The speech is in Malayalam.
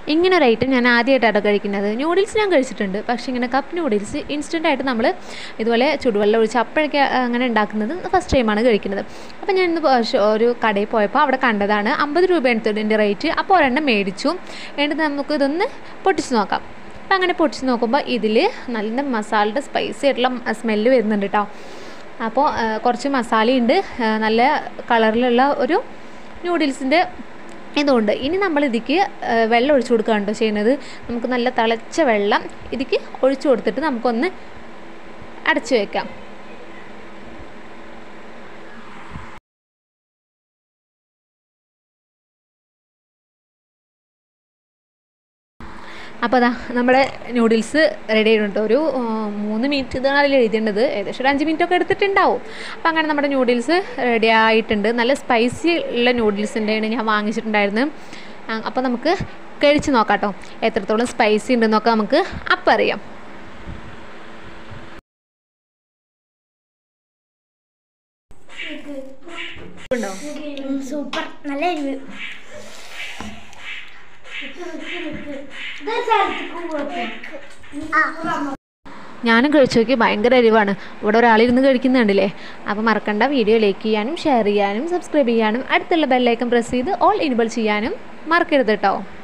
ഇങ്ങനെ ഒരു ഐറ്റം ഞാൻ ആദ്യമായിട്ടാണ് കഴിക്കുന്നത്. നൂഡിൽസ് ഞാൻ കഴിച്ചിട്ടുണ്ട്, പക്ഷേ ഇങ്ങനെ കപ്പ് നൂഡിൽസ് ഇൻസ്റ്റൻ്റായിട്ട് നമ്മൾ ഇതുപോലെ ചുടുവെള്ളം ഒഴിച്ച് അപ്പോഴൊക്കെ അങ്ങനെ ഉണ്ടാക്കുന്നത് ഫസ്റ്റ് ടൈമാണ് കഴിക്കുന്നത്. അപ്പോൾ ഞാൻ ഇന്ന് ഒരു കടയിൽ പോയപ്പോൾ അവിടെ കണ്ടതാണ്. 50 രൂപയാണ് ഇതിൻ്റെ റേറ്റ്. അപ്പോൾ ഒരെണ്ണം മേടിച്ചു. എന്നിട്ട് നമുക്ക് ഇതൊന്ന് പൊട്ടിച്ച് നോക്കാം. അപ്പോൾ അങ്ങനെ പൊട്ടിച്ച് നോക്കുമ്പോൾ ഇതിൽ നല്ല മസാലയുടെ സ്പൈസി ആയിട്ടുള്ള സ്മെല്ല് വരുന്നുണ്ട് കേട്ടോ. അപ്പോൾ കുറച്ച് മസാലയുണ്ട്, നല്ല കളറിലുള്ള ഒരു നൂഡിൽസിൻ്റെ ഇതുണ്ട്. ഇനി നമ്മൾ ഇതിക്ക് വെള്ളം ഒഴിച്ചു കൊടുക്കുകയാണ് ചെയ്യുന്നത്. നമുക്ക് നല്ല തിളച്ച വെള്ളം ഇതിക്ക് ഒഴിച്ചു കൊടുത്തിട്ട് നമുക്കൊന്ന് അടച്ചു വയ്ക്കാം. അപ്പോൾ അതാ നമ്മുടെ നൂഡിൽസ് റെഡി ആയിട്ടുണ്ട്. ഒരു 3 മിനിറ്റ് ഇതാണ് അതിൽ എഴുതേണ്ടത്. ഏകദേശം ഒരു 5 മിനിറ്റൊക്കെ എടുത്തിട്ടുണ്ടാവും. അപ്പോൾ അങ്ങനെ നമ്മുടെ നൂഡിൽസ് റെഡി ആയിട്ടുണ്ട്. നല്ല സ്പൈസി ഉള്ള നൂഡിൽസിൻ്റെയാണ് ഞാൻ വാങ്ങിച്ചിട്ടുണ്ടായിരുന്നത്. അപ്പോൾ നമുക്ക് കഴിച്ച് നോക്കാം കേട്ടോ, എത്രത്തോളം സ്പൈസി ഉണ്ടെന്നൊക്കെ നമുക്ക് അപ്പം അറിയാം. സൂപ്പർ, നല്ല എരിവ്. ഞാനും കഴിച്ചു നോക്കി, ഭയങ്കര എരിവാണ്. ഇവിടെ ഒരാളിരുന്ന് കഴിക്കുന്നുണ്ടല്ലേ. അപ്പോൾ മറക്കണ്ട, വീഡിയോ ലൈക്ക് ചെയ്യാനും ഷെയർ ചെയ്യാനും സബ്സ്ക്രൈബ് ചെയ്യാനും അടുത്തുള്ള ബെല്ലൈക്കൺ പ്രസ് ചെയ്ത് ഓൾ ഇനേബിൾ ചെയ്യാനും മറക്കരുത് കേട്ടോ.